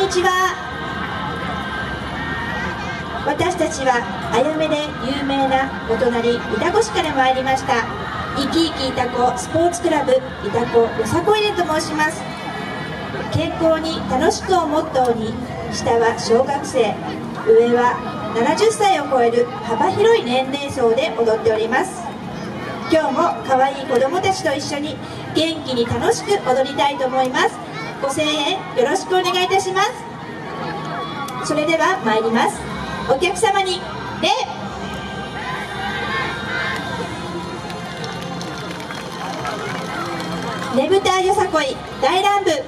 にちは。私たちはあやめで有名なお隣潮来市から参りました。いきいき潮来スポーツクラブ潮来よさこいれと申します。健康に楽しくをモットーに、下は小学生、上は70歳を超える幅広い年齢層で踊っております。今日も可愛い子どもたちと一緒に元気に楽しく踊りたいと思います。ご声援よろしくお願いいたします。それでは参ります。お客様に礼。ねぶたよさこい大乱舞。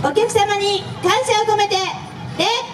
お客様に感謝を込めて礼。